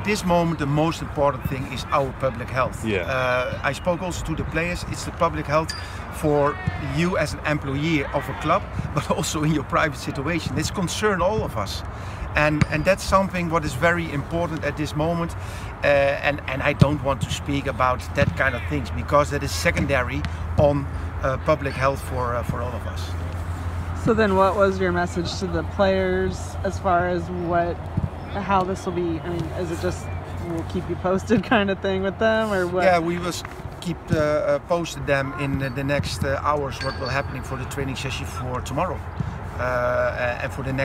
at this moment the most important thing is our public health. I spoke also to the players. It's the public health for you as an employee of a club, but also in your private situation. This concerns all of us. And that's something what is very important at this moment, and I don't want to speak about that kind of things because that is secondary on public health for all of us. So then what was your message to the players as far as how this will be? I mean, is it just we'll keep you posted kind of thing with them, or what? Yeah, we will keep posted them in the next hours what will happening for the training session for tomorrow and for the next